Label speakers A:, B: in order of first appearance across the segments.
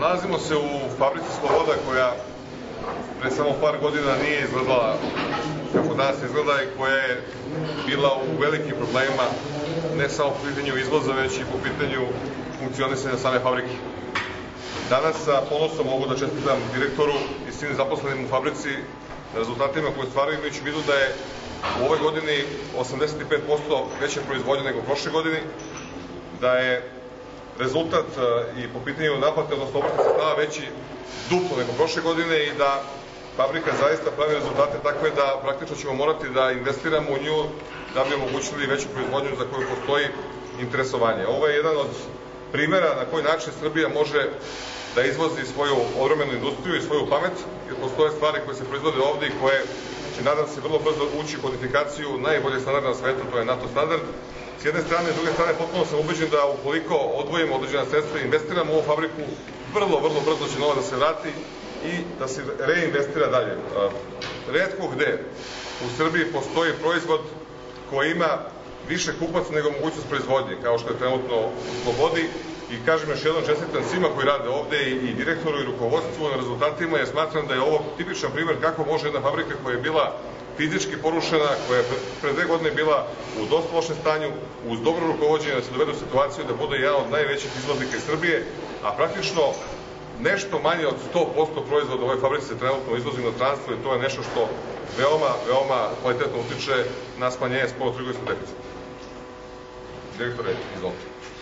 A: Nalazimo se u fabrici Sloboda koja pre samo par godina nije izgledala kako danas izgleda i koja je bila u velikim problemima ne samo po pitanju izvoza, već i po pitanju funkcionisanja same fabrike. Danas sa ponosom mogu da čestitam direktoru i svim zaposlenim u fabrici na rezultatima koje stvaraju, imajući u vidu da je u ovoj godini 85% veća proizvodnja nego u prošle godini, da je rezultat i po pitanju naplate, odnosno obrtnih sredstava veći duplo nego prošle godine i da fabrika zaista pravi rezultate takve da praktično ćemo morati da investiramo u nju da bi omogućili veću proizvodnju za koju postoji interesovanje. Ovo je jedan od primera na koji način Srbija može da izvozi svoju odbrambenu industriju i svoju pamet, jer postoje stvari koje se proizvode ovde i koje će, nadam se, vrlo brzo ući u kodifikaciju najbolje standarda na svetu, to je NATO standard. S jedne strane, s druge strane, potpuno sam ubeđen da ukoliko odvojimo određena sredstva i investiramo u ovu fabriku, vrlo brzo će novac da se vrati i da se reinvestira dalje. Retko gde u Srbiji postoji proizvod koji ima više kupaca nego mogućnost proizvodnje, kao što je trenutno u Slobodi. I kažem još jednom, čestitam svima koji rade ovde, i direktoru i rukovodstvu na rezultatima, jer smatram da je ovo tipičan primer kako može jedna fabrika koja je bila fizički porušena, koja je pre 2 godine bila u dosta lošem stanju, uz dobro rukovođenje, da se dovede u situaciju da bude jedan od najvećih izvoznika iz Srbije, a praktično nešto manje od 100% proizvoda u ovoj fabrici se trenutno izvozi na inostranstvo i to je nešto što veoma kvalitetno utiče na smanjenje spoljnotrgovinskog deficita. Direktore, izvolite.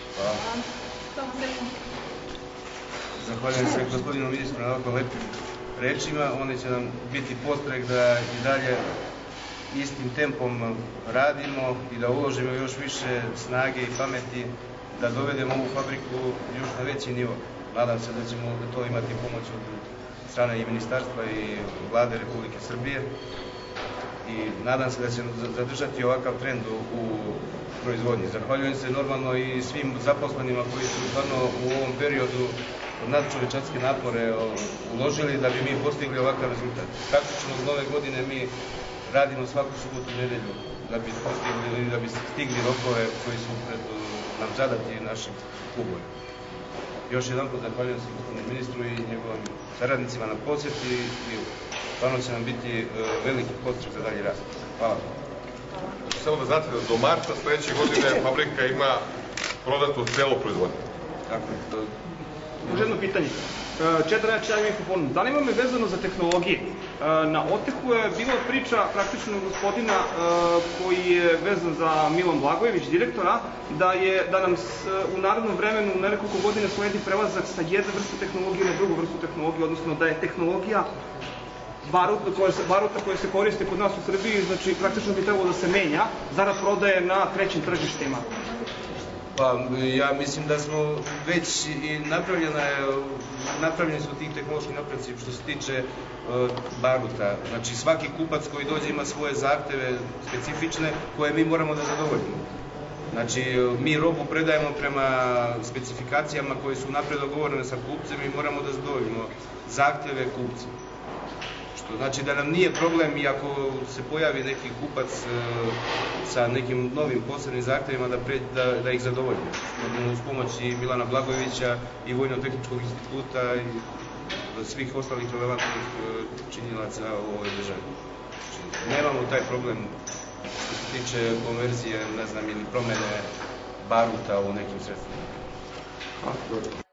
B: Zahvaljujem se gospodinu ministru na ovako lepim rečima. Oni će nam biti podstrek da i dalje istim tempom radimo i da uložimo još više snage i pameti da dovedemo ovu fabriku još na veći nivo. Nadam se da ćemo to imati pomoć od strane i ministarstva i Vlade Republike Srbije i nadam se da ćemo zadržati ovakav trend u proizvodnji. Zahvaljujem se normalno i svim zaposlenima koji su stvarno u ovom periodu nadčovečanske napore uložili da bi mi postigli ovakav rezultat. Praktično od nove godine mi radimo svaku subotu i nedelju da bi postigli ili da bi stigli rokove koji su nam zadati našim klubovima. Još jedan put zahvaljujem se gospodinu ministru i njegovim saradnicima na posjeti i stvarno će nam biti veliki podstrek za dalje rast. Hvala.
A: Samo da znate da do marta sledeće godine fabrika ima prodatu celu proizvodnju.
B: Tako je.
C: Može jedno pitanje. Čedan mikrofon. Da li imamo vezano za tehnologije? Na Oteku je bila priča praktično gospodina koji je vezan za Milan Blagojević, direktora, da nam u narednom vremenu na nekoliko godina sledi prelazak sa jedne vrste tehnologije na drugu vrstu tehnologije, odnosno da je tehnologija baruta koja se koriste kod nas u Srbiji, znači praktično bi trebalo da se menja zarad prodaje na trećim tržištima.
B: Pa, ja mislim da smo već i napravljeni su tih tehnološki napreci što se tiče baruta. Znači, svaki kupac koji dođe ima svoje zahteve specifične koje mi moramo da zadovoljimo. Znači, mi robu predajemo prema specifikacijama koje su napred dogovorene sa kupcem i moramo da zadovoljimo zahteve kupca. Što znači da nam nije problem i ako se pojavi neki kupac sa nekim novim posebnim zahtevima da ih zadovoljimo. Uz pomoć i Milana Blagojevića i Vojno-tehničkog instituta i svih ostalih relevantnih činilaca u ovoj državi. Nemamo taj problem što se tiče konverzije, ne znam, ili promene baruta u nekim sredstvima.